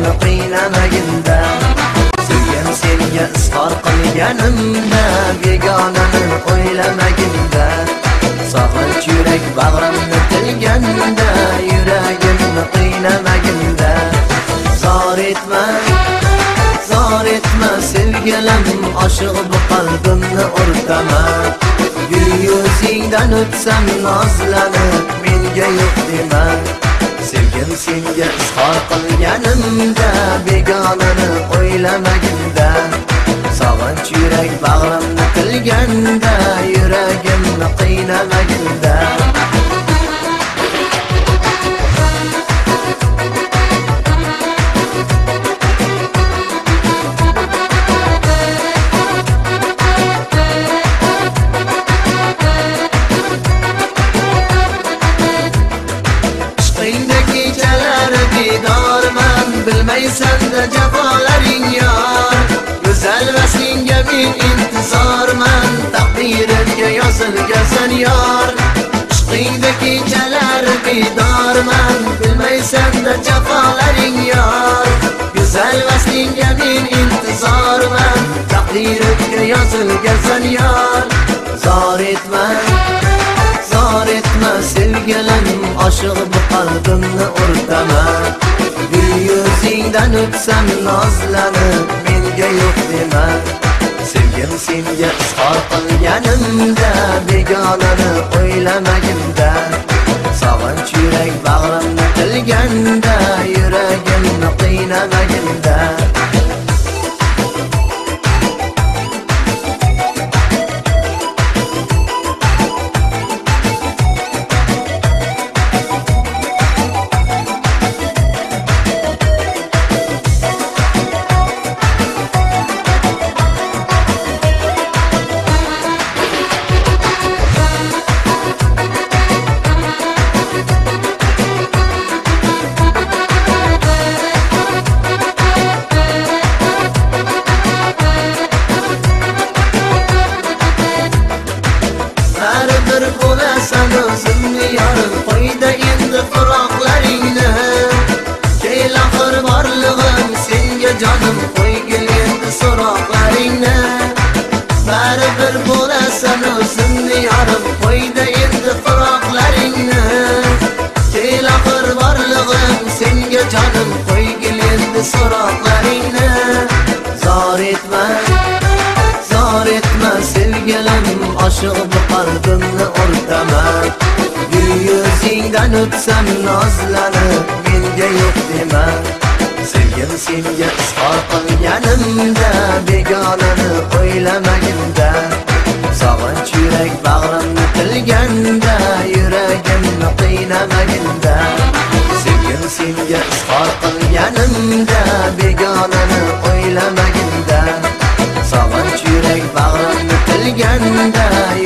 yuragimni qiynamagin-da. Sevgim senga izhor qilganimda, begonani o'ylamagin-da. Sog'inch yurak bag'rimni tilganda, yuragimni qiynamagin-da. Zor etma sevgilim, oshiq bu qalbimni o'rtama. Gul yuzingdan o'tsam nozlanib, menga yo'q dema. Sevgim senga izhor qilganimda, begonani o'ylamagin-da. Sog'inch yurak bag'rimni tilganda, yuragimni qiynamagin-da. Bilmaysan-da jafolaring yor, go'zal va senga men intizorman, taqdirimga yozilgansan yor. Ishqingda kechalar bedorman, bilmaysan-da jafolaring yor, go'zal va senga men intizorman, taqdirimga yozilgansan yor. Zor etma sevgilim, oshiq bu qalbimni o'rtama. Gul yuzingdan o'tsam nozlanib, menga yo'q dema. Sevgim senga izhor qilganimda, begonani o'ylamagin-da. Sog'inch yurak bag'rimni tilganda, yuragimni qiynamagin-da. Canım qo'ygil endi so'roqlaringni, baribir bo'lasan o'zimni yorim, qo'yda endi firoqlaringni. Kel oxir borlig'im senga jonim, qo'ygil endi so'roqlaringni. Zor etma sevgilim, oshiq bu qalbimni o'rtama. Gul yuzingdan o'tsam nozlanib, menga yo'q dema. Sevgim senga izhor qilganimda, begonani o'ylamagin-da. Sog'inch yurak bag'rimni tilganda, yuragimni qiynamagin-da. Sevgim senga izhor qilganimda, begonani o'ylamagin-da. Sog'inch yurak bag'rimni tilganda,